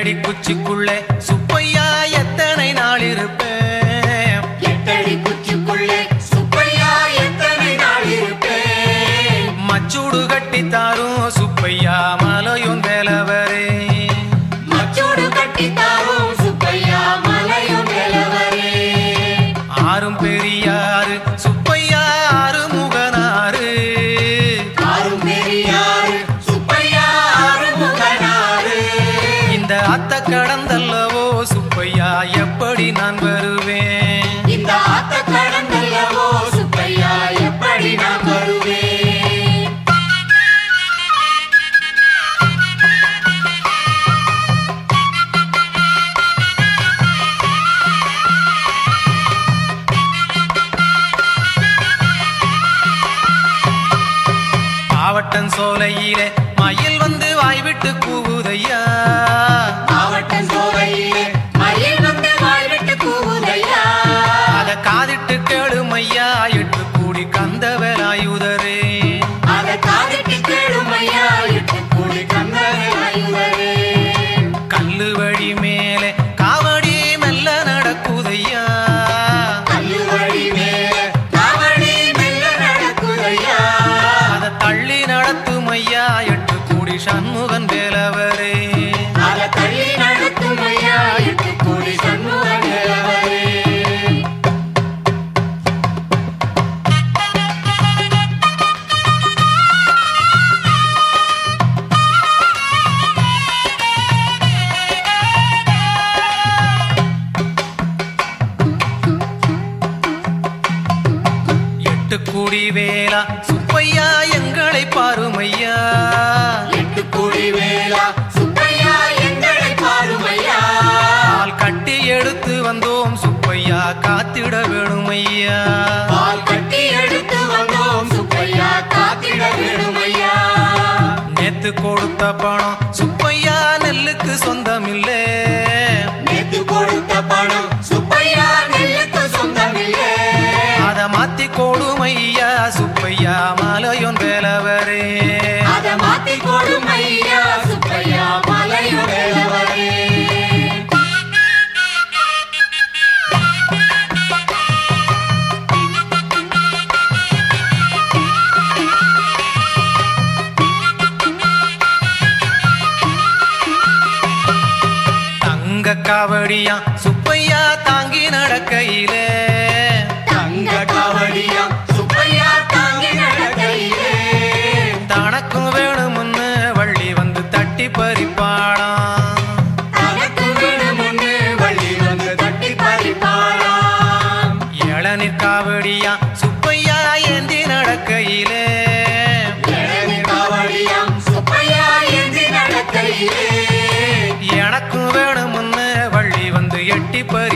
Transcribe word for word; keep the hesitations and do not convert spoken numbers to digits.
எட்டடி குச்சிக்குள்ளே சுப்பையா எத்தனை நாள் இருப்பேன் எட்டடி குச்சிக்குள்ளே சுப்பையா எத்தனை நாள் இருப்பேன் மச்சூடு கட்டி தாரும் சுப்பையா மலையும் வேலவரே மச்சூடு கட்டி தாரும் சுப்பையா மலையும் வேலவரே ஆறும் பெரியாறு சுப்பையா ஆறு முகனாறு ஆறும் பெரியாறு சுப்பையா ஆறு முகனாறு இந்த அத்த கடந்தல்லவோ சுப்பையா எப்படி நான் வருவேன் இந்த ஆத்த கடந்தல்லவோ சுப்பையா எப்படி நான் வருவேன் மாவட்டம் சோலையிலே மயில் வந்து வாய்விட்டு கூவுதையா மாவட்டம் சோலையிலே மயில் வந்து வாய்விட்டு கூவுதையா அத காதிட்டு கேளுமையா எட்டு கூடி கந்த வேலாயுதரே அத காதிட்டு கேளுமையா எட்டு கூடி கந்த வேலாயுதரே கல்லு வழி மேலே காவடி மெல்ல நடக்குதையா கல்லு வழி மேலே காவடி மெல்ல நடக்குதையா அத தள்ளி நடத்துமையா எட்டு கூடி சண்முகன் வேலவரே அத தள்ளி நடத்துமையா எட்டு கூடி சண்முகன் வேலவரே எட்டு கூடி வேலா சுப்பையா எங்களை பாருமையா எட்டு கூடி வேலா சுப்பையா எங்களை பாருமையா பால் கட்டி எடுத்து வந்தோம் சுப்பையா காத்திட வேணுமையா பால் கட்டி எடுத்து வந்தோம் சுப்பையா காத்திட வேணுமையா நேத்து கொடுத்த பணம் சுப்பையா நெல்லுக்கு சொந்தமில்லே நேத்து கொடுத்த பணம் சுப்பையா நெல்லுக்கு சொந்தமில்லை அத மாத்தி கொடுமையா சுப்பையா மலையொன் வேலவரே அத மாத்தி கொடுமையா சுப்பையா மலையும் வேலவரே தங்க காவடியா சுப்பையா தாங்கி நடக்கையிலே தங்க காவடியா சுப்பையா தாங்கி நடக்கையிலே தனக்கும் வேணுமுன்னு வள்ளி வந்து தட்டி பறிப்பாளாம் தனக்கு வேணுமுன்னு வள்ளி வந்து தட்டி பறிப்பாளாம் இளநீர் காவடியா சுப்பையா ஏந்தி நடக்கையிலே இளநீர் காவடியா சுப்பையா ஏந்தி நடக்கையிலே எனக்கும் வேணுமுன்னு வள்ளி வந்து எட்டி பறி